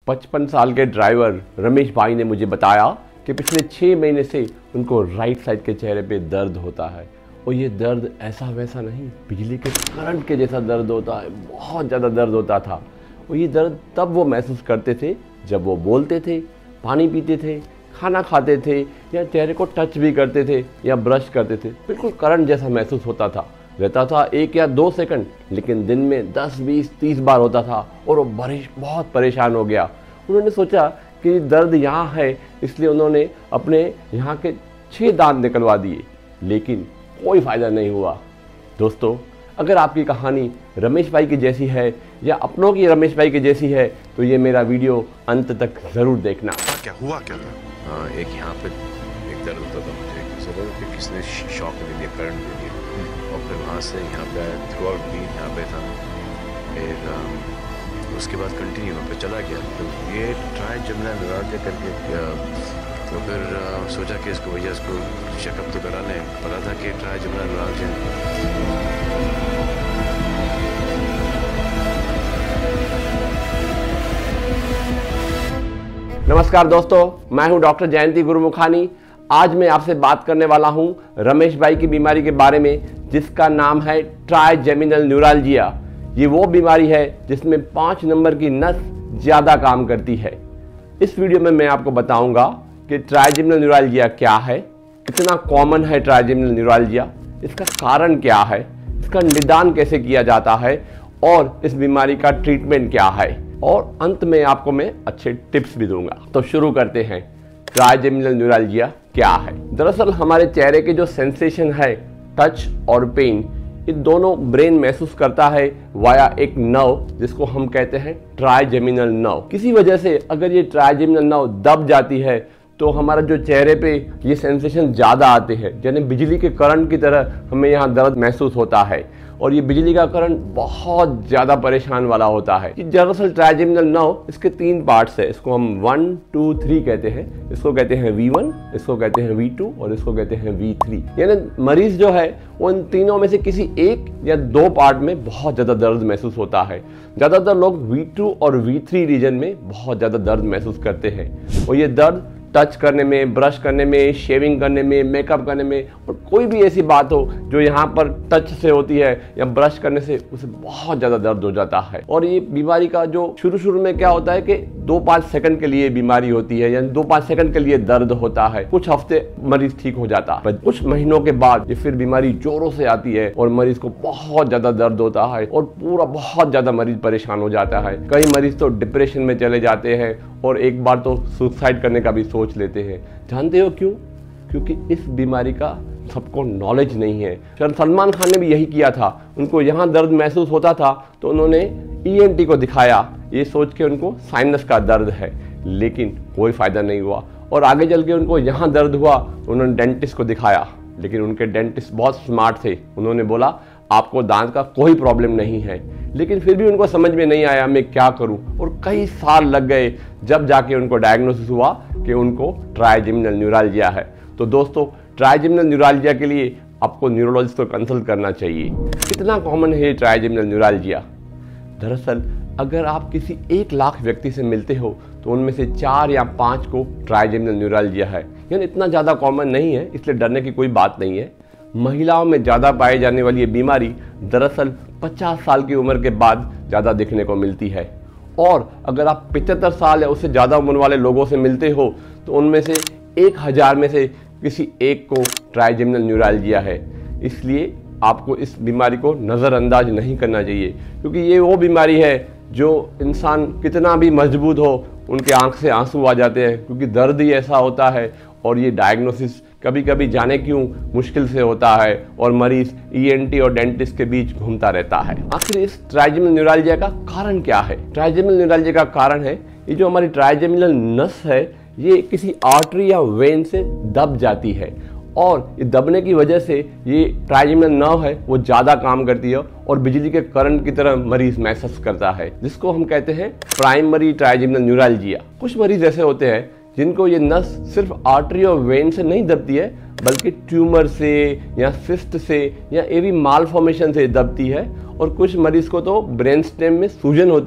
55 साल के ड्राइवर रमेश भाई ने मुझे बताया कि पिछले 6 महीने से उनको राइट साइड के चेहरे पे दर्द होता है और ये दर्द ऐसा वैसा नहीं, बिजली के करंट के जैसा दर्द होता है। बहुत ज़्यादा दर्द होता था और ये दर्द तब वो महसूस करते थे जब वो बोलते थे, पानी पीते थे, खाना खाते थे या चेहरे को टच भी करते थे या ब्रश करते थे। बिल्कुल करंट जैसा महसूस होता था। रहता था 1 या 2 सेकंड, लेकिन दिन में 10, 20, 30 बार होता था और वो बहुत परेशान हो गया। उन्होंने सोचा कि दर्द यहाँ है, इसलिए उन्होंने अपने यहाँ के 6 दांत निकलवा दिए, लेकिन कोई फ़ायदा नहीं हुआ। दोस्तों, अगर आपकी कहानी रमेश भाई की जैसी है या अपनों की रमेश भाई की जैसी है तो ये मेरा वीडियो अंत तक ज़रूर देखना। क्या हुआ क्या था? एक यहाँ पे एक दर्द होता था मुझे कि किसने शॉक दे दिया, करंट दे दिया और फिर वहाँ से यहाँ पे आया, थ्रू आउट दिन यहाँ पे था। फिर उसके बाद कंटिन्यू वहाँ पे चला गया। तो ये ट्राई जमना न्यूराल्जिया करके तो फिर सोचा कि इसको भैया इसको चेकअप तो करा लें। पता था कि ट्राई जमना न्यूराल्जिया। नमस्कार दोस्तों, मैं हूं डॉक्टर जयंती गुरुमुखानी। आज मैं आपसे बात करने वाला हूं रमेश भाई की बीमारी के बारे में, जिसका नाम है ट्राइजेमिनल न्यूराल्जिया। ये वो बीमारी है जिसमें 5 नंबर की नस ज़्यादा काम करती है। इस वीडियो में मैं आपको बताऊंगा कि ट्राइजेमिनल न्यूराल्जिया क्या है, कितना कॉमन है ट्राइजेमिनल न्यूराल्जिया, इसका कारण क्या है, इसका निदान कैसे किया जाता है और इस बीमारी का ट्रीटमेंट क्या है, और अंत में आपको मैं अच्छे टिप्स भी दूंगा। तो शुरू करते हैं। ट्राइजेमिनल न्यूराल्जिया क्या है? दरअसल हमारे चेहरे के जो सेंसेशन है, टच और पेन, ये दोनों ब्रेन महसूस करता है वाया एक नर्व जिसको हम कहते हैं ट्राइजेमिनल नर्व। किसी वजह से अगर ये ट्राइजेमिनल नर्व दब जाती है तो हमारा जो चेहरे पे ये सेंसेशन ज़्यादा आते हैं, यानी बिजली के करंट की तरह हमें यहाँ दर्द महसूस होता है और ये बिजली का करंट बहुत ज़्यादा परेशान वाला होता है। दरअसल ट्राइजेमिनल नर्व इसके 3 पार्ट्स है। इसको हम 1, 2, 3 कहते हैं। इसको कहते हैं V1, इसको कहते हैं V2 और इसको कहते हैं V3। यानी मरीज जो है वो इन तीनों में से किसी 1 या 2 पार्ट में बहुत ज़्यादा दर्द महसूस होता है। ज़्यादातर लोग V2 और V3 रीजन में बहुत ज़्यादा दर्द महसूस करते हैं और ये दर्द टच करने में, ब्रश करने में, शेविंग करने में, मेकअप करने में और कोई भी ऐसी बात हो जो यहाँ पर टच से होती है या ब्रश करने से, उसे बहुत ज़्यादा दर्द हो जाता है। और ये बीमारी का जो शुरू में क्या होता है कि 2-5 सेकंड के लिए बीमारी होती है, यानी 2-5 सेकंड के लिए दर्द होता है। कुछ हफ्ते मरीज ठीक हो जाता है, कुछ महीनों के बाद ये फिर बीमारी जोरों से आती है और मरीज को बहुत ज़्यादा दर्द होता है और पूरा बहुत ज़्यादा मरीज परेशान हो जाता है। कई मरीज तो डिप्रेशन में चले जाते हैं और एक बार तो सुसाइड करने का भी सोच लेते हैं। जानते हो क्यों? क्योंकि इस बीमारी का सबको नॉलेज नहीं है। सलमान खान ने भी यही किया था। उनको यहाँ दर्द महसूस होता था तो उन्होंने ENT को दिखाया, ये सोच के उनको साइनस का दर्द है, लेकिन कोई फ़ायदा नहीं हुआ। और आगे चल के उनको यहाँ दर्द हुआ, उन्होंने डेंटिस्ट को दिखाया, लेकिन उनके डेंटिस्ट बहुत स्मार्ट थे। उन्होंने बोला आपको दांत का कोई प्रॉब्लम नहीं है, लेकिन फिर भी उनको समझ में नहीं आया मैं क्या करूं और कई साल लग गए, जब जाके उनको डायग्नोसिस हुआ कि उनको ट्राइजेमिनल न्यूराल्जिया है। तो दोस्तों, ट्राइजेमिनल न्यूराल्जिया के लिए आपको न्यूरोलॉजिस्ट को कंसल्ट करना चाहिए। कितना कॉमन है ट्राइजेमिनल न्यूराल्जिया? दरअसल अगर आप किसी 1 लाख व्यक्ति से मिलते हो तो उनमें से 4 या 5 को ट्राइजेमिनल न्यूराल्जिया है। यानी इतना ज़्यादा कॉमन नहीं है, इसलिए डरने की कोई बात नहीं है। महिलाओं में ज़्यादा पाई जाने वाली ये बीमारी दरअसल 50 साल की उम्र के बाद ज़्यादा दिखने को मिलती है। और अगर आप 75 साल या उससे ज़्यादा उम्र वाले लोगों से मिलते हो तो उनमें से 1000 में से किसी एक को ट्राइजेमिनल न्यूराल्जिया है। इसलिए आपको इस बीमारी को नज़रअंदाज नहीं करना चाहिए, क्योंकि ये वो बीमारी है जो इंसान कितना भी मजबूत हो उनके आंख से आंसू आ जाते हैं, क्योंकि दर्द ही ऐसा होता है। और ये डायग्नोसिस कभी कभी जाने क्यों मुश्किल से होता है और मरीज ENT और डेंटिस्ट के बीच घूमता रहता है। आखिर इस ट्राइजेमिनल न्यूराल्जिया का कारण क्या है? ट्राइजेमिनल न्यूराल्जिया का कारण है ये जो हमारी ट्राइजेमिनल नस है, ये किसी आर्टरी या वेन से दब जाती है और ये दबने की वजह से ये ट्राइजेमिनल नर्व है वो ज़्यादा काम करती है और बिजली के करंट की तरह मरीज महसूस करता है, जिसको हम कहते हैं प्राइमरी ट्राइजेमिनल न्यूराल्जिया। कुछ मरीज ऐसे होते हैं जिनको ये नस सिर्फ आर्टरी और वेन से नहीं दबती है, बल्कि ट्यूमर से या सिस्ट से या एवी मालफॉर्मेशन से दबती है। और कुछ मरीज को तो ब्रेन स्टेम में सूजन होती है,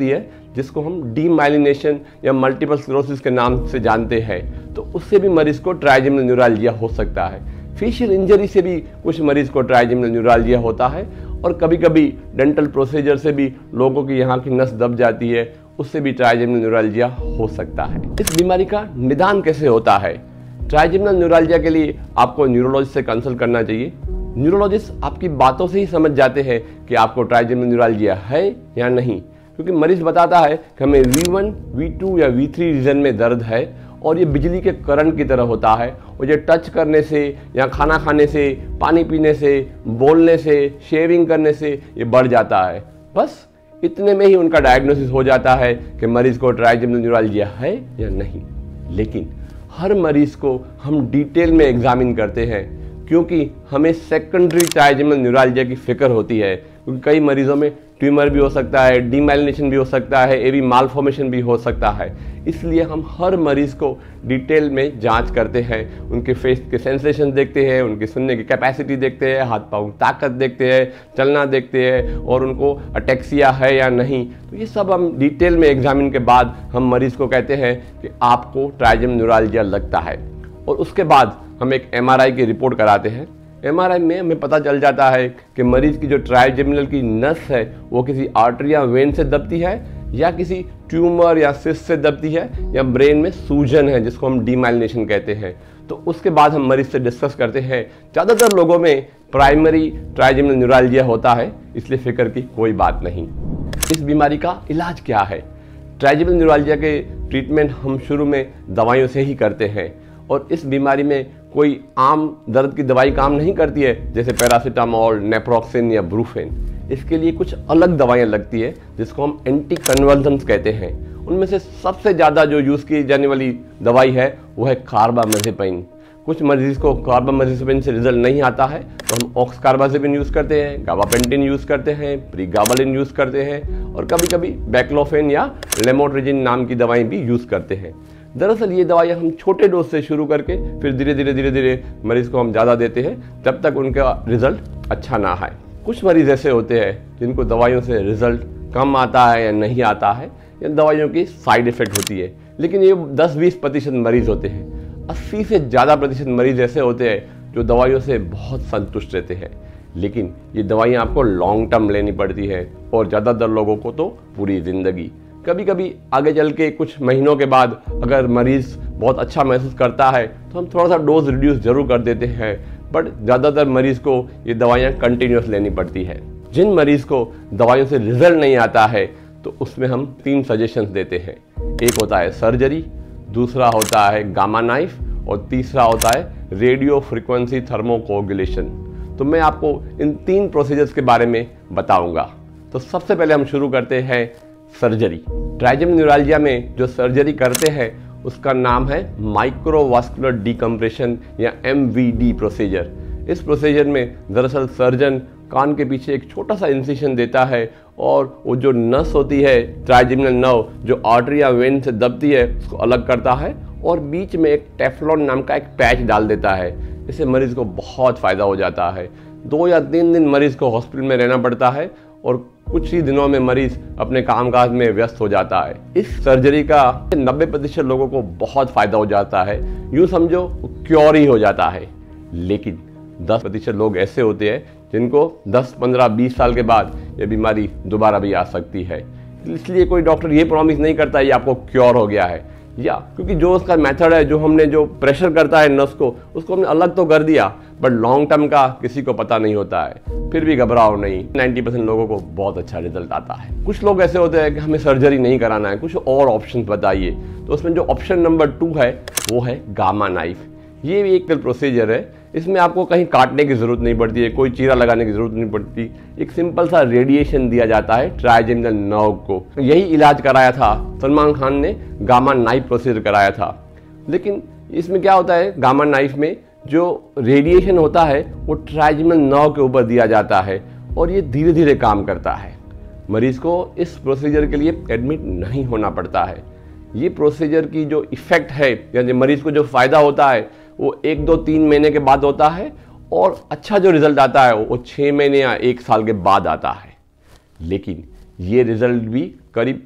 जिसको हम डीमाइलिनेशन या मल्टीपल स्क्लेरोसिस के नाम से जानते हैं, तो उससे भी मरीज को ट्राइजेमिनल न्यूराल्जिया हो सकता है। फेशियल इंजरी से भी कुछ मरीज को ट्राइजेमिनल न्यूराल्जिया होता है, और कभी कभी डेंटल प्रोसीजर से भी लोगों की यहाँ की नस दब जाती है, उससे भी ट्राइजेमिनल न्यूराल्जिया हो सकता है। इस बीमारी का निदान कैसे होता है? ट्राइजेमिनल न्यूराल्जिया के लिए आपको न्यूरोलॉजिस्ट से कंसल्ट करना चाहिए। न्यूरोलॉजिस्ट आपकी बातों से ही समझ जाते हैं कि आपको ट्राइजेमिनल न्यूराल्जिया है या नहीं, क्योंकि मरीज बताता है कि हमें V1, V2 या V3 रीजन में दर्द है, और ये बिजली के करंट की तरह होता है, और ये टच करने से या खाना खाने से, पानी पीने से, बोलने से, शेविंग करने से ये बढ़ जाता है। बस इतने में ही उनका डायग्नोसिस हो जाता है कि मरीज को ट्राइजेमिनल न्यूराल्जिया है या नहीं। लेकिन हर मरीज को हम डिटेल में एग्जामिन करते हैं, क्योंकि हमें सेकेंडरी ट्राइजेमिनल न्यूराल्जिया की फिक्र होती है, क्योंकि कई मरीजों में ट्यूमर भी हो सकता है, डीमाइलिनेशन भी हो सकता है, एवी मालफॉर्मेशन भी हो सकता है। इसलिए हम हर मरीज को डिटेल में जांच करते हैं, उनके फेस के सेंसेशन देखते हैं, उनकी सुनने की कैपेसिटी देखते हैं, हाथ पाँव की ताकत देखते हैं, चलना देखते हैं, और उनको अटैक्सिया है या नहीं। तो ये सब हम डिटेल में एग्जामिन के बाद हम मरीज को कहते हैं कि आपको ट्राइजेमिनल न्यूराल्जिया लगता है, और उसके बाद हम एक MRI की रिपोर्ट कराते हैं। MRI में हमें पता चल जाता है कि मरीज की जो ट्राइजेमिनल की नस है वो किसी आर्टरी या वेन से दबती है, या किसी ट्यूमर या सिस्ट से दबती है, या ब्रेन में सूजन है जिसको हम डीमाइलिनेशन कहते हैं। तो उसके बाद हम मरीज से डिस्कस करते हैं। ज़्यादातर लोगों में प्राइमरी ट्राइजेमिनल न्यूराल्जिया होता है, इसलिए फिक्र की कोई बात नहीं। इस बीमारी का इलाज क्या है? ट्राइजेमिनल न्यूराल्जिया के ट्रीटमेंट हम शुरू में दवाइयों से ही करते हैं, और इस बीमारी में कोई आम दर्द की दवाई काम नहीं करती है, जैसे पैरासीटामोल, नेप्रोक्सिन या ब्रूफेन। इसके लिए कुछ अलग दवाइयाँ लगती है जिसको हम एंटी कन्वर्जेंस कहते हैं। उनमें से सबसे ज़्यादा जो यूज़ की जाने वाली दवाई है वो है कार्बामेज़ेपिन। कुछ मरीज को कार्बामेज़ेपिन से रिजल्ट नहीं आता है तो हम ऑक्सकार्बाजेपिन यूज़ करते हैं, गाबापेंटिन यूज़ करते हैं, प्रीगाबालिन यूज़ करते हैं, और कभी कभी बैक्लोफेन या लेमोट्रिजिन नाम की दवाएं भी यूज़ करते हैं। दरअसल ये दवाइयाँ हम छोटे डोज से शुरू करके फिर धीरे धीरे मरीज को हम ज़्यादा देते हैं, जब तक उनका रिजल्ट अच्छा ना आए। कुछ मरीज ऐसे होते हैं जिनको दवाइयों से रिजल्ट कम आता है या नहीं आता है, या दवाइयों की साइड इफ़ेक्ट होती है, लेकिन ये 10-20% मरीज होते हैं। 80 से ज़्यादा प्रतिशत मरीज ऐसे होते हैं जो दवाइयों से बहुत संतुष्ट रहते हैं, लेकिन ये दवाइयाँ आपको लॉन्ग टर्म लेनी पड़ती है, और ज़्यादातर लोगों को तो पूरी ज़िंदगी। कभी कभी आगे चल के कुछ महीनों के बाद अगर मरीज़ बहुत अच्छा महसूस करता है तो हम थोड़ा सा डोज रिड्यूस जरूर कर देते हैं, बट ज़्यादातर मरीज़ को ये दवाइयाँ कंटिन्यूस लेनी पड़ती है। जिन मरीज़ को दवाइयों से रिजल्ट नहीं आता है तो उसमें हम 3 सजेशंस देते हैं। एक होता है सर्जरी, दूसरा होता है गामा नाइफ, और तीसरा होता है रेडियो फ्रीक्वेंसी थर्मोकोगुलेशन। तो मैं आपको इन 3 प्रोसीजर्स के बारे में बताऊंगा। तो सबसे पहले हम शुरू करते हैं सर्जरी। ट्राइजेमिनल न्यूराल्जिया में जो सर्जरी करते हैं उसका नाम है माइक्रोवास्कुलर डीकम्प्रेशन या MVD प्रोसीजर। इस प्रोसीजर में दरअसल सर्जन कान के पीछे एक छोटा सा इंसिशन देता है, और वो जो नस होती है ट्राइजेमिनल नर्व जो आर्टरी या वेन से दबती है उसको अलग करता है, और बीच में एक टेफ्लॉन नाम का एक पैच डाल देता है। इससे मरीज को बहुत फ़ायदा हो जाता है। 2 या 3 दिन मरीज को हॉस्पिटल में रहना पड़ता है, और कुछ ही दिनों में मरीज अपने कामकाज में व्यस्त हो जाता है। इस सर्जरी का 90% लोगों को बहुत फायदा हो जाता है, यूँ समझो क्योर ही हो जाता है। लेकिन 10% लोग ऐसे होते हैं जिनको 10, 15, 20 साल के बाद ये बीमारी दोबारा भी आ सकती है। इसलिए कोई डॉक्टर ये प्रॉमिस नहीं करता ये आपको क्योर हो गया है, या क्योंकि जो उसका मेथड है, जो हमने जो प्रेशर करता है नस को, उसको हमने अलग तो कर दिया, बट लॉन्ग टर्म का किसी को पता नहीं होता है। फिर भी घबराओ नहीं, 90% लोगों को बहुत अच्छा रिजल्ट आता है। कुछ लोग ऐसे होते हैं कि हमें सर्जरी नहीं कराना है, कुछ और ऑप्शन बताइए। तो उसमें जो ऑप्शन नंबर 2 है वो है गामा नाइफ। ये भी एक प्रोसीजर है, इसमें आपको कहीं काटने की ज़रूरत नहीं पड़ती है, कोई चीरा लगाने की ज़रूरत नहीं पड़ती। एक सिंपल सा रेडिएशन दिया जाता है ट्राइजेमिनल नर्व को। यही इलाज कराया था सलमान खान ने, गामा नाइफ प्रोसीजर कराया था। लेकिन इसमें क्या होता है, गामा नाइफ में जो रेडिएशन होता है वो ट्राइजेमिनल नर्व के ऊपर दिया जाता है, और ये धीरे धीरे काम करता है। मरीज को इस प्रोसीजर के लिए एडमिट नहीं होना पड़ता है। ये प्रोसीजर की जो इफ़ेक्ट है, यानी मरीज को जो फ़ायदा होता है वो 1, 2, 3 महीने के बाद होता है, और अच्छा जो रिज़ल्ट आता है वो 6 महीने या 1 साल के बाद आता है। लेकिन ये रिज़ल्ट भी करीब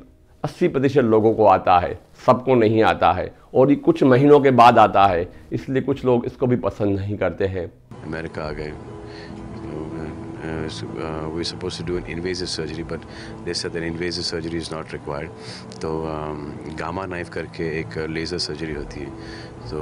80% लोगों को आता है, सबको नहीं आता है, और ये कुछ महीनों के बाद आता है, इसलिए कुछ लोग इसको भी पसंद नहीं करते हैं। अमेरिका आ गए, we're supposed to do an invasive surgery, but they said that invasive surgery is not required. तो गामा नाइफ करके एक लेज़र सर्जरी होती है, तो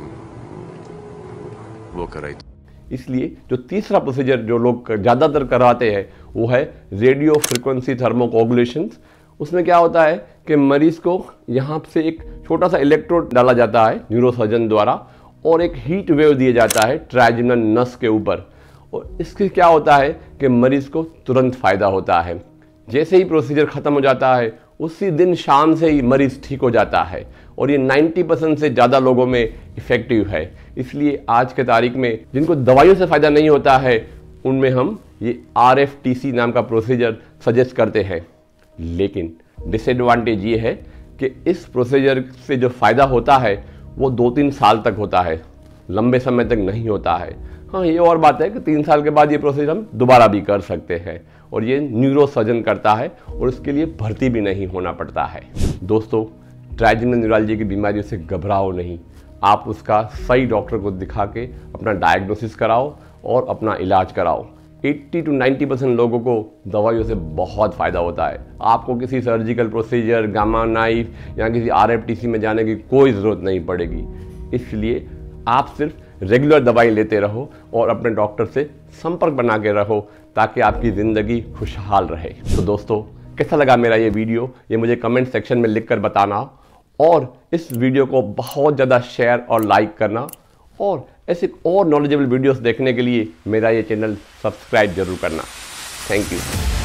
वो कराई। इसलिए जो तीसरा प्रोसीजर जो लोग ज़्यादातर कराते हैं वो है रेडियो फ्रिक्वेंसी थर्मोकोगुलेशंस। उसमें क्या होता है कि मरीज़ को यहाँ से एक छोटा सा इलेक्ट्रोड डाला जाता है न्यूरोसर्जन द्वारा, और एक हीट वेव दिया जाता है ट्राइजेमिनल नस के ऊपर, और इससे क्या होता है कि मरीज़ को तुरंत फ़ायदा होता है। जैसे ही प्रोसीजर ख़त्म हो जाता है उसी दिन शाम से ही मरीज़ ठीक हो जाता है, और ये 90% से ज़्यादा लोगों में इफ़ेक्टिव है। इसलिए आज के तारीख में जिनको दवाइयों से फ़ायदा नहीं होता है उनमें हम ये RFTC नाम का प्रोसीजर सजेस्ट करते हैं। लेकिन डिसएडवांटेज ये है कि इस प्रोसीजर से जो फ़ायदा होता है वो 2-3 साल तक होता है, लंबे समय तक नहीं होता है। हाँ, ये और बात है कि 3 साल के बाद ये प्रोसीजर हम दोबारा भी कर सकते हैं, और ये न्यूरोसर्जन करता है और इसके लिए भर्ती भी नहीं होना पड़ता है। दोस्तों, ट्राइजेमिनल न्यूराल्जिया की बीमारियों से घबराओ नहीं, आप उसका सही डॉक्टर को दिखा के अपना डायग्नोसिस कराओ और अपना इलाज कराओ। 80 to 90% लोगों को दवाइयों से बहुत फ़ायदा होता है। आपको किसी सर्जिकल प्रोसीजर, गामा नाइफ या किसी RFTC में जाने की कोई ज़रूरत नहीं पड़ेगी। इसलिए आप सिर्फ रेगुलर दवाई लेते रहो और अपने डॉक्टर से संपर्क बना के रहो ताकि आपकी ज़िंदगी खुशहाल रहे। तो दोस्तों, कैसा लगा मेरा ये वीडियो, ये मुझे कमेंट सेक्शन में लिख कर बताना, और इस वीडियो को बहुत ज़्यादा शेयर और लाइक करना, और ऐसे और नॉलेजेबल वीडियोस देखने के लिए मेरा ये चैनल सब्सक्राइब जरूर करना। Thank you.